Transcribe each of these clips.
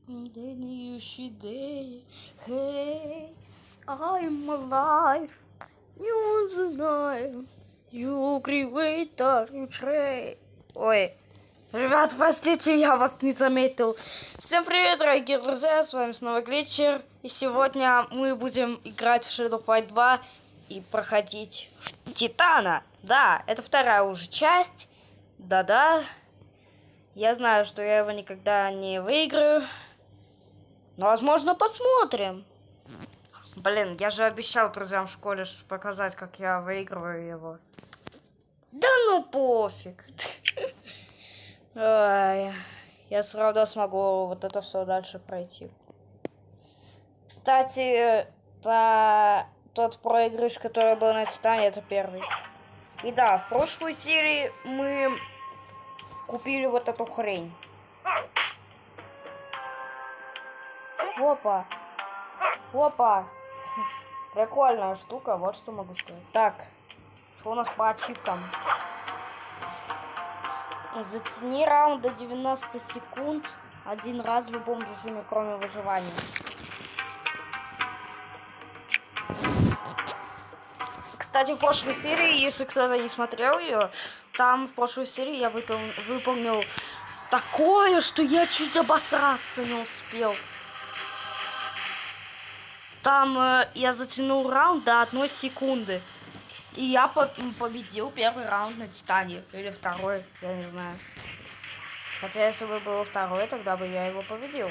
Длиннющий day, hey, I'm alive, не знаю, you creator, you trade. Ой, ребят, простите, я вас не заметил. Всем привет, дорогие друзья, с вами снова Глитчер. И сегодня мы будем играть в Shadow Fight 2 и проходить в Титана. Да, это вторая уже часть. Да-да. Я знаю, что я его никогда не выиграю. Но, возможно, посмотрим. Блин, я же обещал друзьям в школе показать, как я выигрываю его. Да ну пофиг. Ой, я сразу смогу вот это все дальше пройти. Кстати, тот проигрыш, который был на Титане, это первый. И да, в прошлой серии мы купили вот эту хрень. Опа. Опа. Прикольная штука, вот что могу сказать. Так, что у нас по ачивкам? Затяни раунд до 90 секунд один раз в любом режиме, кроме выживания. Кстати, в прошлой серии, если кто-то не смотрел ее, там в прошлой серии я выполнил такое, что я чуть обосраться не успел. Там я затянул раунд до 1 секунды. И я победил первый раунд на Титане. Или второй, я не знаю. Хотя если бы было второй, тогда бы я его победил.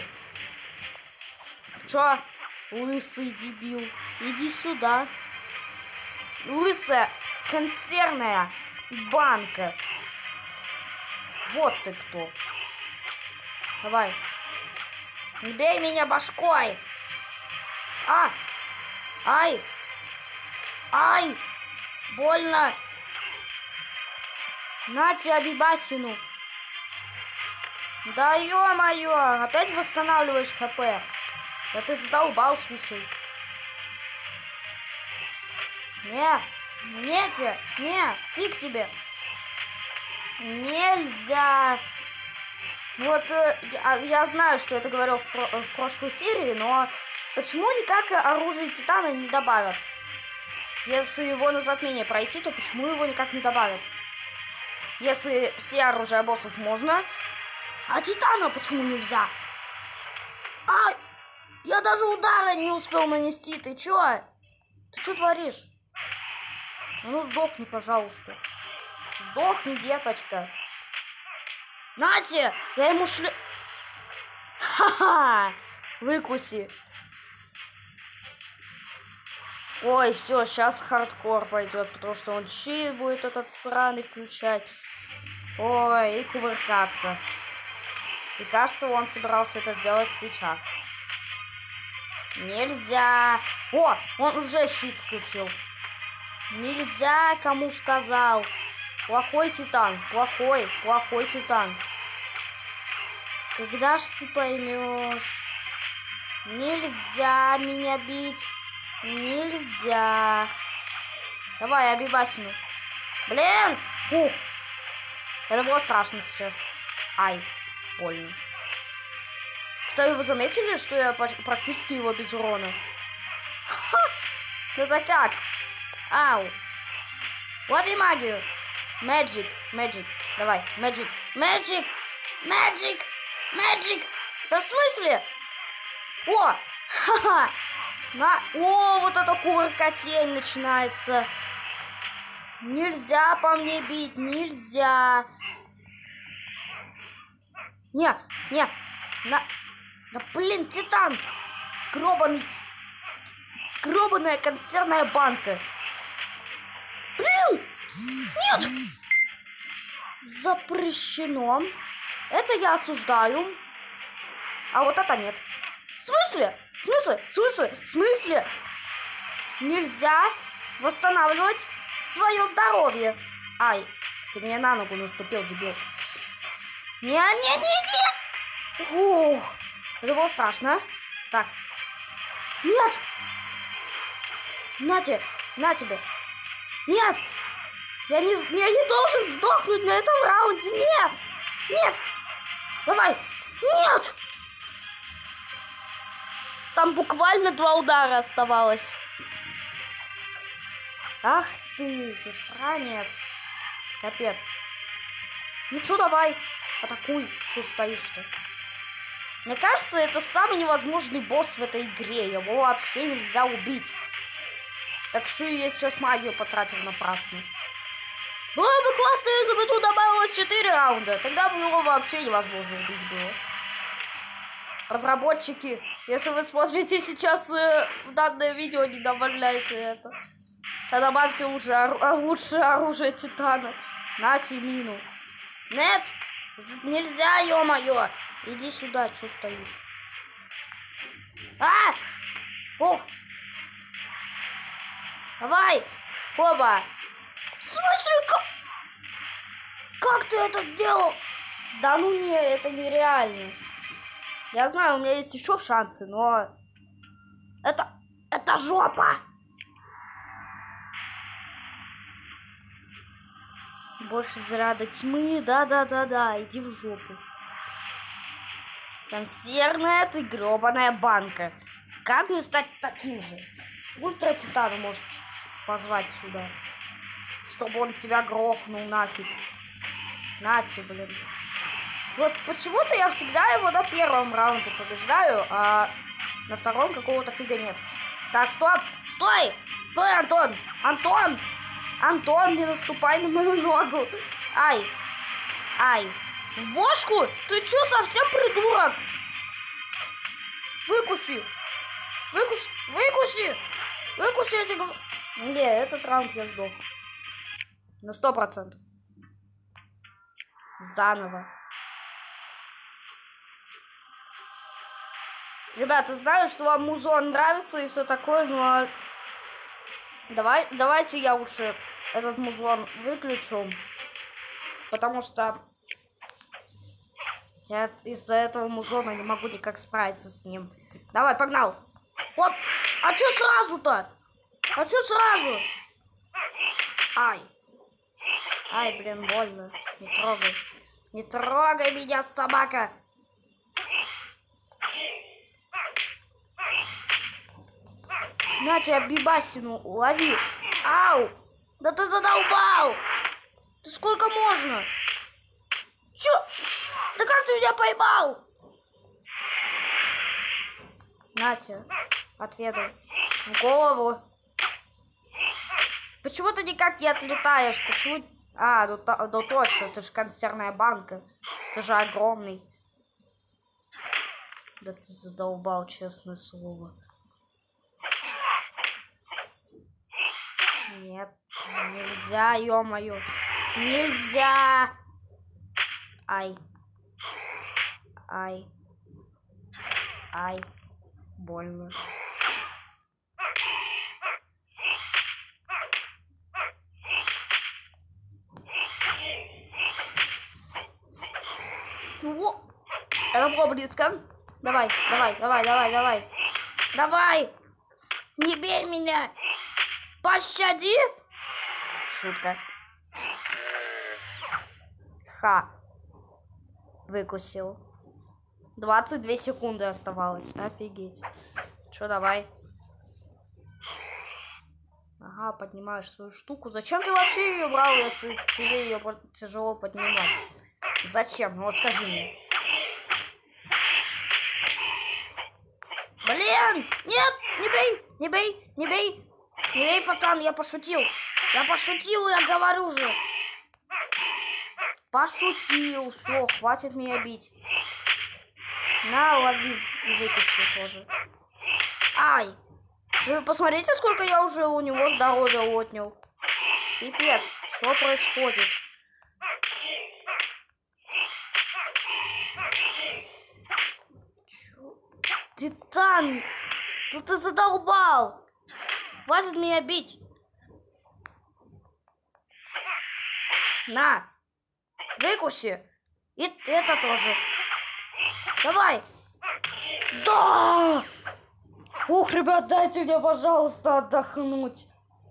Чё? Лысый дебил. Иди сюда. Лысая консервная банка. Вот ты кто. Давай. Не бей меня башкой. Ай! Ай! Больно! На тебе бибасину! Да ё-моё! Опять восстанавливаешь ХП? Да ты задолбал, слушай. Не, фиг тебе. Нельзя. Вот я знаю, что это говорил в прошлой серии, но почему никак оружие Титана не добавят? Если его на затмение пройти, то почему его никак не добавят? Если все оружия боссов можно, а Титана почему нельзя? Я даже удара не успел нанести, ты чё? Ты чё творишь? Ну сдохни, пожалуйста. Сдохни, деточка. Нате, я ему Ха-ха! Выкуси. Ой, все, сейчас хардкор пойдет, потому что он щит будет этот сраный включать. Ой, и кувыркаться. И кажется, он собирался это сделать сейчас. Нельзя. О, он уже щит включил. Нельзя, кому сказал. Плохой Титан, плохой Титан. Когда ж ты поймешь? Нельзя меня бить. Нельзя. Давай, обибасину. Блин! Фух. Это было страшно сейчас. Ай, больно. Кстати, вы заметили, что я практически его без урона? Ха! Это как? Ау. Лови магию. Magic. Давай, Magic. Да в смысле? О! Ха-ха! О, вот это кувыркотень начинается. Нельзя по мне бить, нельзя. Да блин, Титан. Гробаная консервная банка. Блин, нет. Запрещено. Это я осуждаю. А вот это нет. В смысле? Нельзя восстанавливать свое здоровье. Ай, ты мне на ногу наступил, дебил. Не. Ух, это было страшно. Так. Нет. На тебе. Нет. Я не должен сдохнуть на этом раунде. Нет. Давай. Нет. Там буквально 2 удара оставалось. Ах ты, засранец. Капец. Ну что, давай, атакуй. Что стоишь-то? Мне кажется, это самый невозможный босс в этой игре. Его вообще нельзя убить. Так что я сейчас магию потратил напрасно. Было бы классно, если бы тут добавилось 4 раунда. Тогда бы его вообще невозможно убить было. Разработчики, если вы смотрите сейчас в данное видео, не добавляйте это. То добавьте лучшее оружие Титана. Нате мину. Нет, нельзя, ё-моё. Иди сюда, что стоишь? А! Ох! Давай! Оба! В смысле, как ты это сделал? Да ну не, это нереально. Я знаю, у меня есть еще шансы, но... Это жопа! Больше заряда тьмы, да-да-да-да, иди в жопу. Консервная ты гребаная банка. Как мне стать таким же? Ультра Титана может позвать сюда, чтобы он тебя грохнул нафиг. Нате, блин. Вот почему-то я всегда его на первом раунде побеждаю, а на втором какого-то фига нет. Так, стоп! Стой! Стой, Антон! Антон! Антон, не наступай на мою ногу! Ай! Ай! В бошку? Ты чё, совсем придурок? Выкуси! Выкуси! Выкуси! Выкуси эти... Не, этот раунд я сдох. На 100%. Заново. Ребята, знаю, что вам музон нравится и все такое, но... Давайте я лучше этот музон выключу. Потому что... Я из-за этого музона не могу никак справиться с ним. Давай, погнал! Оп! А чё сразу-то? А чё сразу? Ай! Ай, блин, больно. Не трогай. Не трогай меня, собака! На тебя бибасину, лови! Ау! Да ты задолбал! Ты сколько можно? Чё? Да как ты меня поймал? На тебе, отведай. В голову. Почему ты никак не отлетаешь? Почему... А, ну точно, ты же консервная банка. Ты же огромный. Да ты задолбал, честное слово. Нет, нельзя, ё-моё. Нельзя! Ай. Ай. Ай. Больно. О! Это было близко. Давай, давай, давай, давай, давай. Давай! Не бей меня! Пощади! Шутка. Ха. Выкусил. 22 секунды оставалось. Офигеть. Чё, давай. Ага, поднимаешь свою штуку. Зачем ты вообще ее брал, если тебе ее тяжело поднимать? Зачем? Ну вот скажи мне. Блин! Нет! Не бей! Не бей! Не бей! Не бей, пацан, я пошутил. Я пошутил, я говорю же. Пошутил. Все, хватит меня бить. На, лови и выкуси тоже. Ай! Вы посмотрите, сколько я уже у него здоровья отнял. Пипец, что происходит? Чё? Титан! Да ты задолбал! Хватит меня бить! На! Выкуси! И это тоже. Давай! Да! Ух, ребят, дайте мне, пожалуйста, отдохнуть.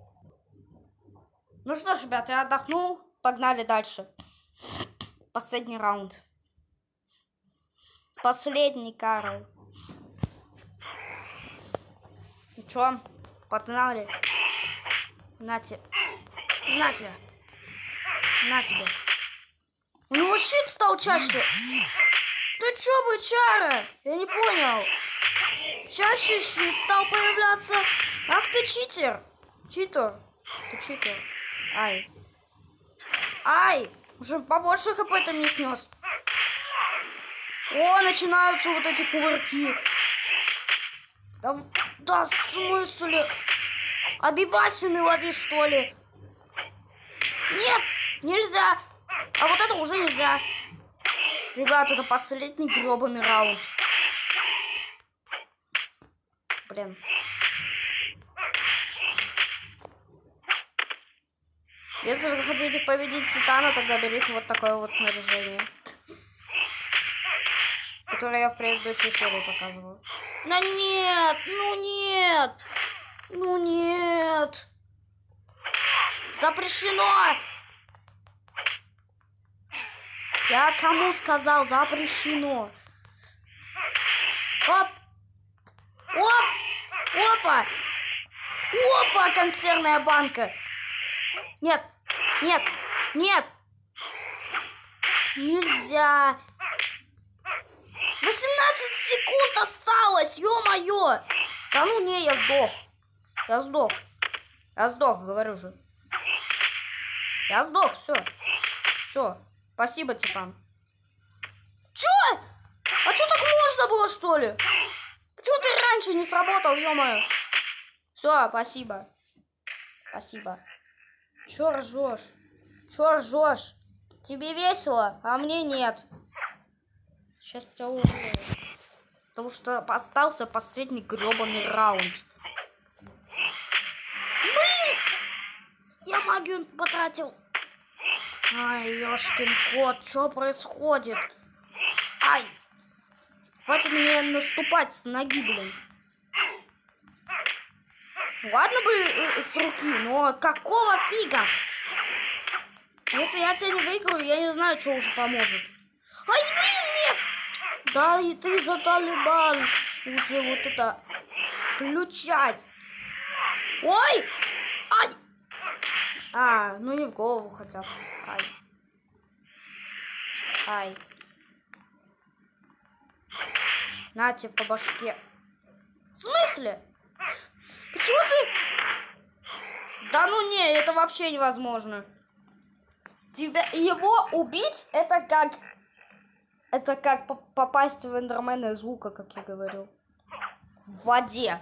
Ну что ж, ребят, я отдохнул. Погнали дальше. Последний раунд. Последний, Карл. Чё? Погнали. На тебе. На тебе. На тебе. У него щит стал чаще. Ты чё, бычара? Я не понял. Чаще щит стал появляться. Ах ты читер. Читер. Ты читер. Ай. Ай. Уже побольше хп там не снес. О, начинаются вот эти кувырки. Да в смысле? Абибасины лови, что ли? Нет, нельзя. А вот это уже нельзя. Ребят, это последний гребаный раунд. Блин. Если вы хотите победить Титана, тогда берите вот такое вот снаряжение. Которое я в предыдущей серии показывал. Да нет, ну нет. Ну нет. Запрещено. Я кому сказал запрещено? Оп. Оп. Опа. Опа, консервная банка. Нет. Нет. Нет. Нельзя. 18 секунд осталось, ё-моё. Да ну не, я сдох. Я сдох. Я сдох, говорю же. Я сдох, все. Все. Спасибо, Титан. Чё? А чё так можно было, что ли? Почему ты раньше не сработал, ё-моё? Все, спасибо. Спасибо. Чё ржёшь? Чё ржёшь? Тебе весело, а мне нет. Сейчас тебя уволю. Потому что остался последний грёбаный раунд. Блин! Я магию потратил. Ай, ёшкин кот, что происходит? Ай! Хватит мне наступать с ноги, блин. Ладно бы с руки, но какого фига? Если я тебя не выиграю, я не знаю, что уже поможет. Ай, блин, нет! Да и ты за Талибан уже вот это включать. Ой! Ай! А, ну не в голову хотя бы. Ай. Ай. На тебе по башке. В смысле? Почему ты... Да ну не, это вообще невозможно. Его убить, это как... Это как попасть в эндермена из лука, как я говорил. В воде.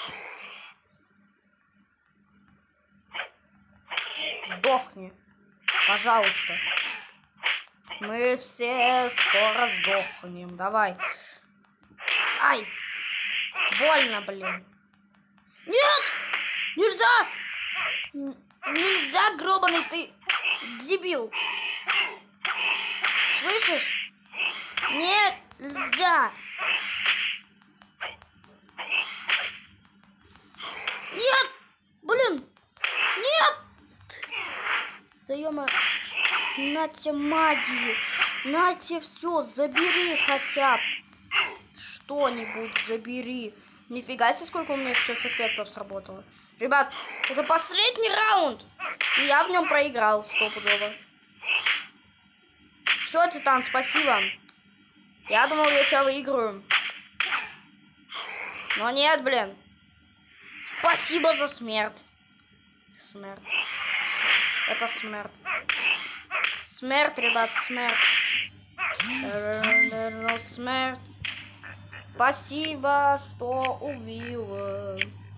Сдохни. Пожалуйста. Мы все скоро сдохнем. Давай. Ай. Больно, блин. Нет! Нельзя! Нельзя, гробаный ты дебил. Слышишь? Нет, нельзя. Нет! Блин! Нет! Да ё-моё. Нате магии. Нате все, забери хотя бы. Что-нибудь забери. Нифига себе, сколько у меня сейчас эффектов сработало. Ребят, это последний раунд. И я в нем проиграл стопудово. Все, Титан, спасибо. Я думал, я тебя выиграю. Но нет, блин. Спасибо за смерть. Смерть. Это смерть. Смерть, ребят, смерть. Смерть. Спасибо, что убил.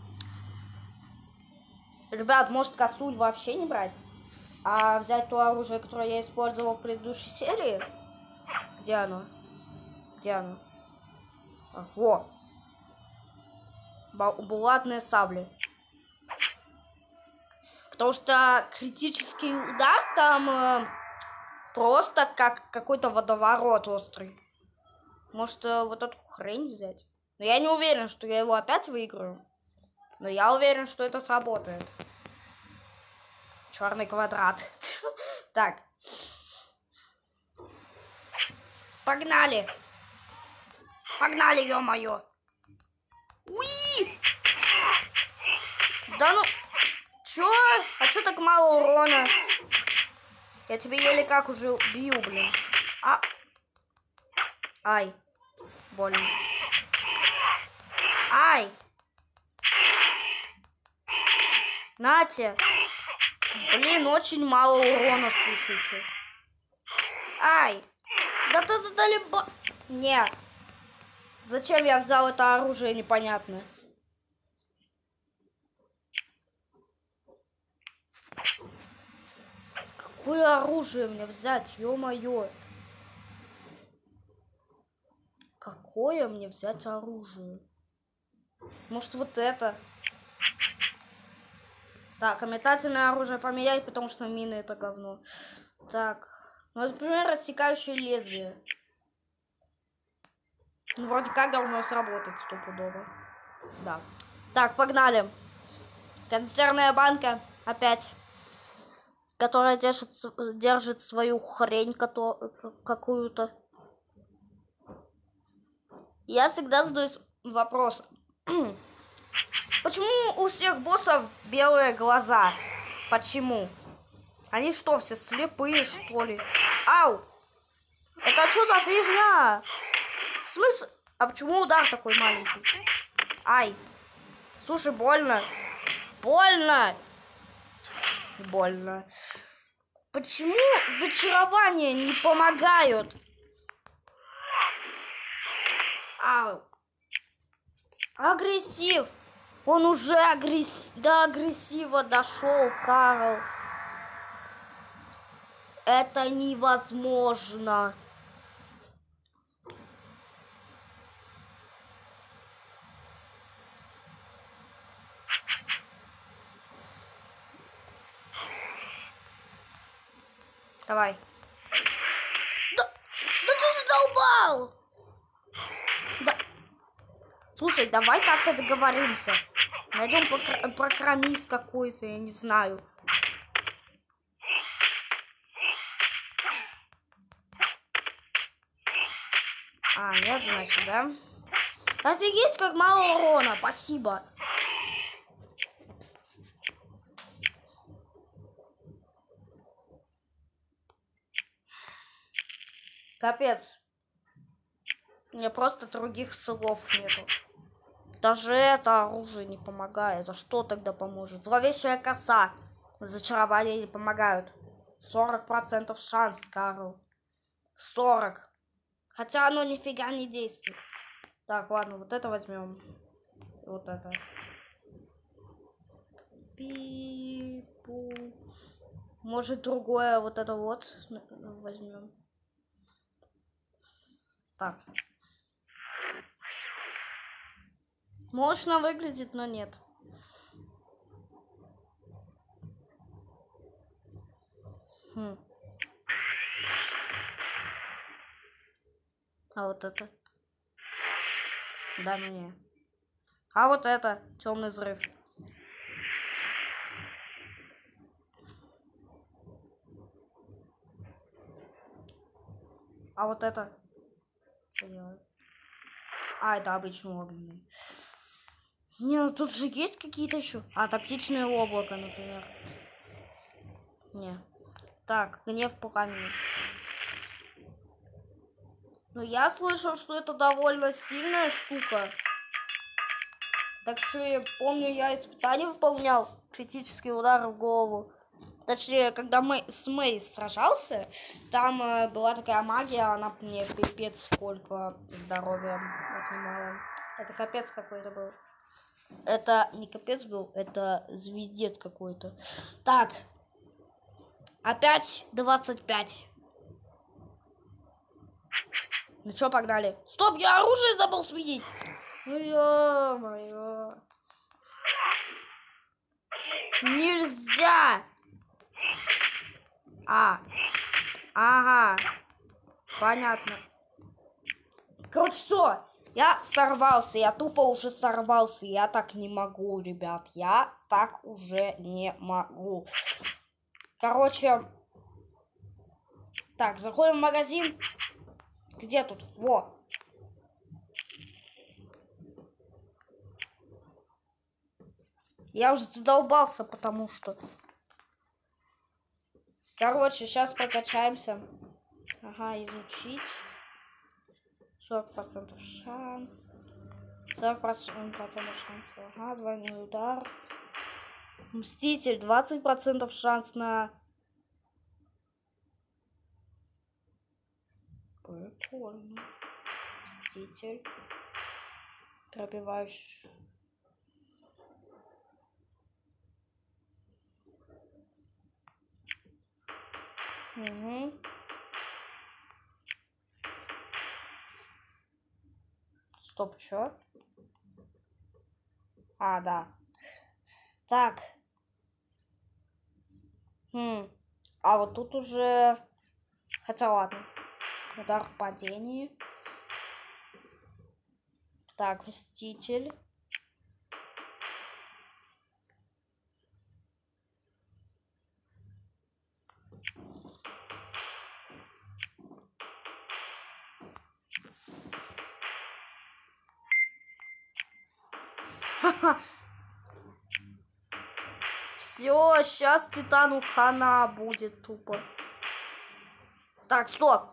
Ребят, может косуль вообще не брать? А взять то оружие, которое я использовал в предыдущей серии? Где оно? Где оно? А, во! Булатные сабли. Потому что критический удар там просто как какой-то водоворот острый. Может, вот эту хрень взять? Но я не уверен, что я его опять выиграю. Но я уверен, что это сработает. Черный квадрат. Так. Погнали. Погнали, ё-моё. Уи! Да ну... Чё? А чё так мало урона? Я тебе еле как уже убью, блин. А... Ай. Больно. Ай. Нате. Блин, очень мало урона, слушайте. Ай. Да ты задолеба... Не. Зачем я взял это оружие, непонятно. Какое оружие мне взять, ё-моё? Какое мне взять оружие? Может, вот это? Так, а метательное оружие поменять, потому что мины это говно. Так, ну, например, рассекающее лезвие. Ну, вроде как должно сработать стопудово. Да. Так, погнали. Консервная банка опять. Которая держит свою хрень какую-то. Я всегда задаюсь вопросом. Почему у всех боссов белые глаза? Почему? Они что, все слепые, что ли? Ау! Это что за фигня? В смысле? А почему удар такой маленький? Ай! Слушай, больно. Больно! Больно. Почему зачарования не помогают? Ау! Агрессив! Он уже до агрессива дошел, Карл. Это невозможно. Давай. Да ты задолбал! Да. Слушай, давай как-то договоримся. Найдем программист какой-то, я не знаю. А, нет, значит, да? Офигеть, как мало урона, спасибо. Капец. Мне просто других слов нету. Даже это оружие не помогает. За что тогда поможет? Зловещая коса. Зачарования не помогают. 40% шанс, Карл. 40. Хотя оно нифига не действует. Так, ладно, вот это возьмем. Вот это. Пи-пу. Может, другое вот это вот возьмем. Так. Мощно выглядит, но нет. А вот это? Да, мне. А вот это? Темный взрыв. А вот это? Что делать? А, это обычный огненный. Не, ну тут же есть какие-то еще. А, токсичное облако, например. Не. Так, гнев пламени. Ну, я слышал, что это довольно сильная штука. Так что я помню, я испытание выполнял. Критический удар в голову. Точнее, когда с Мэй сражался, там была такая магия, она мне пипец сколько здоровья отнимала. Это капец какой-то был. Это не капец был, это звездец какой-то. Так. Опять 25. Ну что, погнали. Стоп, я оружие забыл сменить. Ну ё-моё. Нельзя. Ага. Понятно. Короче, все. Я сорвался. Я тупо уже сорвался. Я так не могу, ребят. Я так уже не могу. Короче. Так, заходим в магазин. Где тут? Во. Я уже задолбался, потому что... Короче, сейчас прокачаемся. Ага, изучить. 40% шанс. 40% шанс. Ага, двойной удар. Мститель, 20% шанс на... Прикольно. Мститель. Пробивающий. Угу. Стоп, чё? А, да. Так. А вот тут уже... Хотя ладно. Удар в падении. Так, Мститель. Ха-ха. Все, сейчас Титану хана будет тупо. Так, стоп.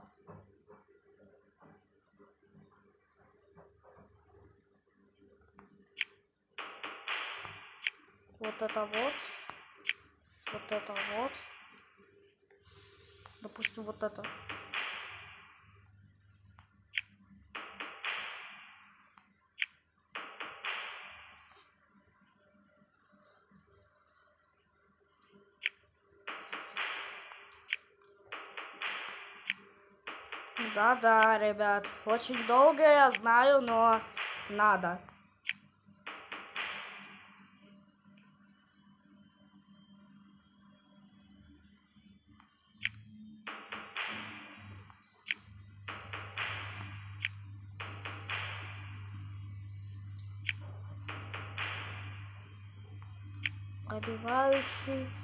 Вот это вот. Вот это вот. Допустим, вот это. Да-да, ребят. Очень долго, я знаю, но надо. Пробивающий.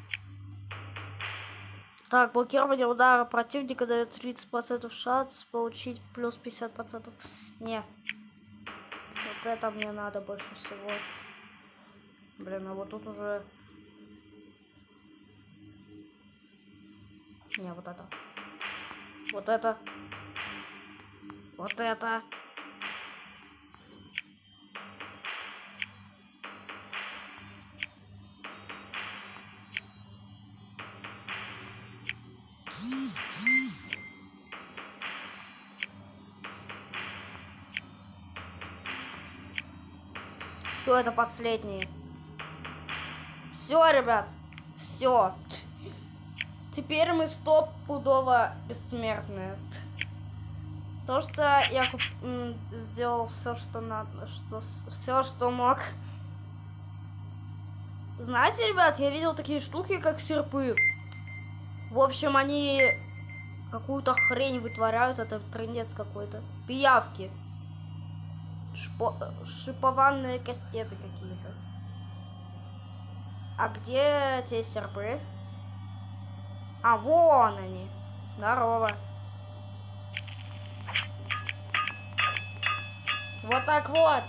Так, блокирование удара противника дает 30% шанс получить плюс 50%. Не. Вот это мне надо больше всего. Блин, а вот тут уже... Не, вот это. Вот это. Вот это. Все, это последние. Все, ребят. Все. Теперь мы стопудово бессмертные. То, что я сделал все, что надо, все, что мог. Знаете, ребят, я видел такие штуки, как серпы. В общем, они какую-то хрень вытворяют, это трындец какой-то. Пиявки. Шипованные кастеты какие-то. А где те серпы? А, вон они. Здорово. Вот так вот.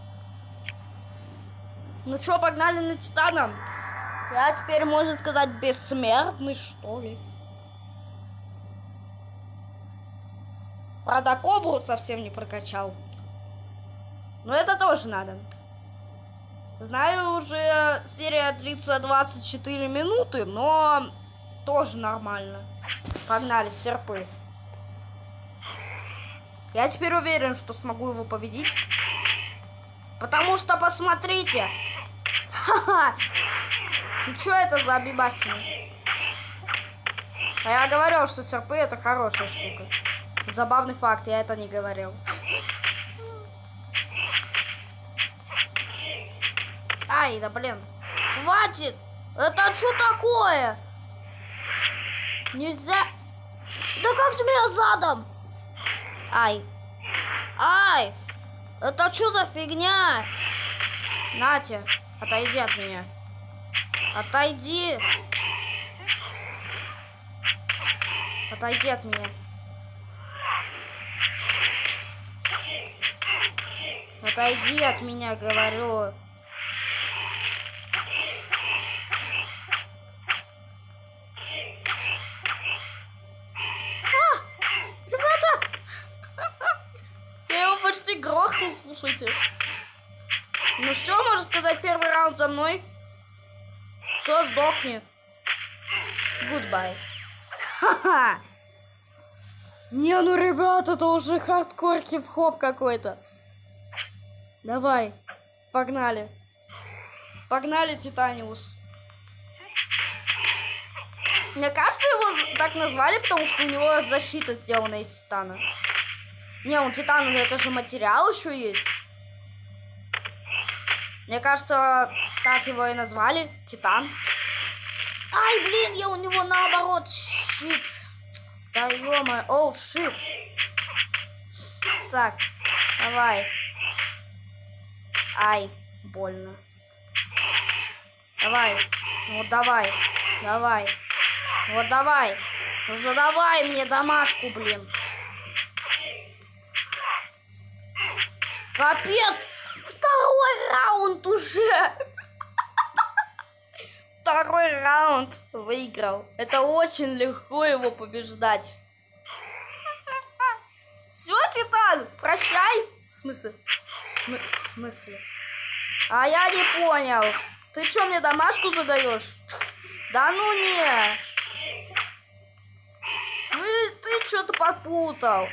Ну чё, погнали на Титана. Я теперь, можно сказать, бессмертный, что ли. Правда, кобру совсем не прокачал. Но это тоже надо. Знаю, уже серия длится 24 минуты, но тоже нормально. Погнали, серпы. Я теперь уверен, что смогу его победить. Потому что, посмотрите. Ха-ха. Ну что это за обибасина? А я говорил, что серпы это хорошая штука. Забавный факт, я это не говорил. Ай, да блин. Хватит! Это что такое? Нельзя... Да как ты меня задом? Ай. Ай! Это что за фигня? Натя, отойди от меня. Отойди. Отойди от меня. Отойди от меня, говорю. слушайте. Ну все, можно сказать, первый раунд за мной. Все, сдохни. Goodbye. Ха-ха. Не, ну, ребята, это уже хардкор хип-хоп какой-то. Давай, погнали. Погнали, Титаниус. Мне кажется, его так назвали, потому что у него защита сделана из титана. Не, у титана это же материал еще есть. Мне кажется, так его и назвали. Титан. Ай, блин, я у него наоборот. Щит. Да ё-моё. Оу, щит. Так, давай. Ай, больно. Давай. Вот давай. Давай. Вот давай. Ну, задавай мне домашку, блин. Капец. Второй раунд уже. Второй раунд выиграл. Это очень легко его побеждать. Все, Титан, прощай. В смысле? В смысле? А я не понял. Ты что, мне домашку задаешь? Да ну не. Ты что-то попутал.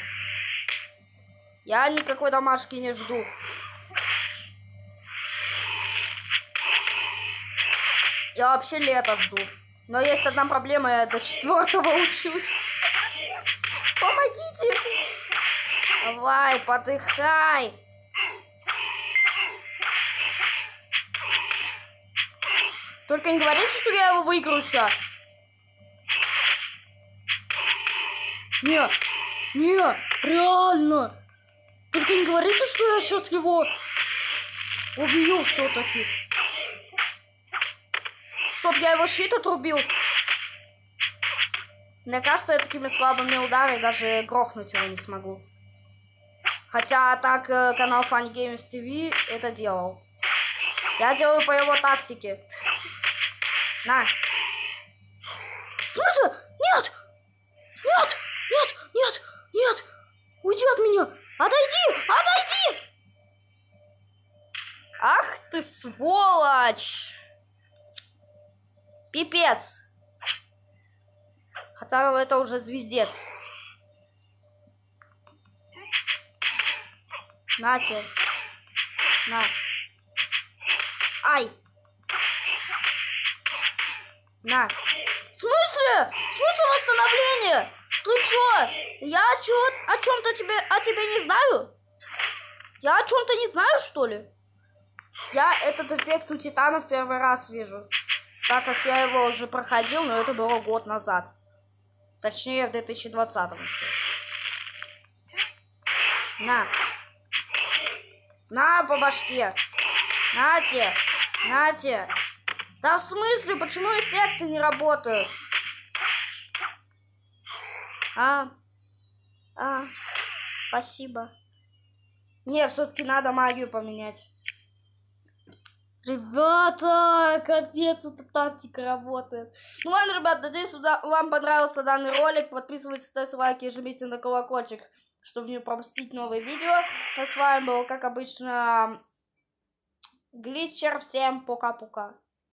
Я никакой домашки не жду. Я вообще лето жду. Но есть одна проблема, я до 4-го учусь. Помогите. Давай, подыхай. Только не говорите, что я его выиграю сейчас. Не, реально. Только не говорите, что я сейчас его убью все-таки. Стоп, я его щит отрубил. Мне кажется, я такими слабыми ударами даже грохнуть его не смогу. Хотя так канал Funny Games TV это делал. Я делаю по его тактике. На. В смысле? Нет! Нет! Нет! Нет! Нет! Уйди от меня! Отойди! Отойди! Ах ты сволочь! Пипец! Хотя это уже звездец. Нате. На. Ай! На. В смысле? В смысле восстановление? Ты чё? Я о чем-то тебе не знаю? Я о чем-то не знаю, что ли? Я этот эффект у титанов первый раз вижу. Так как я его уже проходил, но это было год назад. Точнее, в 2020-м. На. На по башке. Нате. Нате. Да в смысле? Почему эффекты не работают? Спасибо. Не, все-таки надо магию поменять. Ребята, капец, эта тактика работает. Ну ладно, ребят, надеюсь, вам понравился данный ролик. Подписывайтесь, ставьте лайки и жмите на колокольчик, чтобы не пропустить новые видео. А с вами был, как обычно, Глитчер. Всем пока-пока.